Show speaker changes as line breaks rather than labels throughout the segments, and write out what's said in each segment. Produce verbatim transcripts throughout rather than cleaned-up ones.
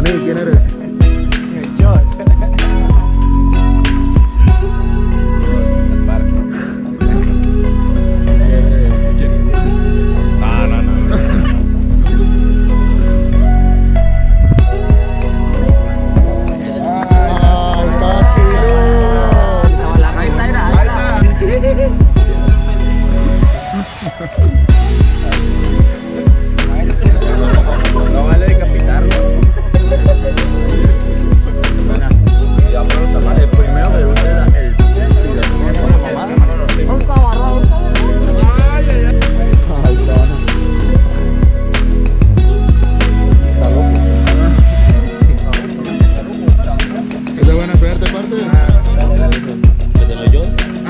mí, ¿quién eres?
Yo.
No, no, no.
¡Ay, Pachilón!
Ahí está, mira, ahí está.
No vale decapitarlo. Ya, pero está mal. El primero que le gusta era el estilo.
Un camarón.
¡Ay, ay, ay! ¡Ay, pana! Está loco. ¿Es de buena suerte, parce?
¿Que te lo yo?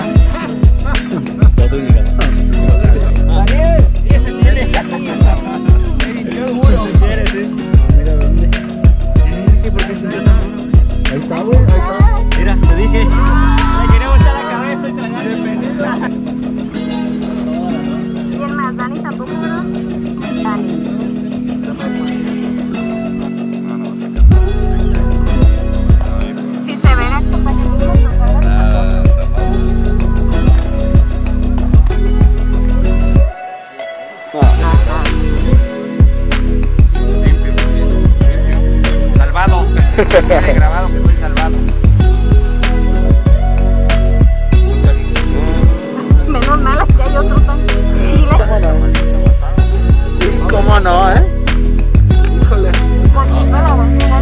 No estoy indicando.
Daniel, y ese tiene. Yo juro.
Mira dónde. ¿Qué? ¿Por qué sintió tanto?
Ahí está, güey, ahí está.
Mira, te dije.
Me quería botar la cabeza y tragar.
¿Quién más? ¿Dani tampoco, no? Dani. Si se ven a compañeros, pues hablan.
Ah, zafado. Salvado. Quede grabado que estoy salvado.
Menos mal, aquí hay otro tan chile.
Sí, cómo no, ¿eh? Híjole.
Poquito la bandera.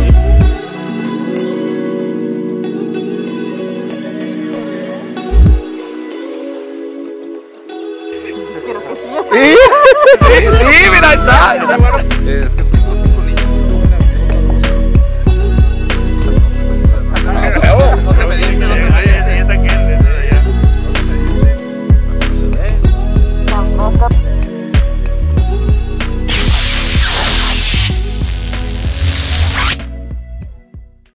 Creo que sí.
¿Sí?
Sí, sí, mira, ahí está.
Es que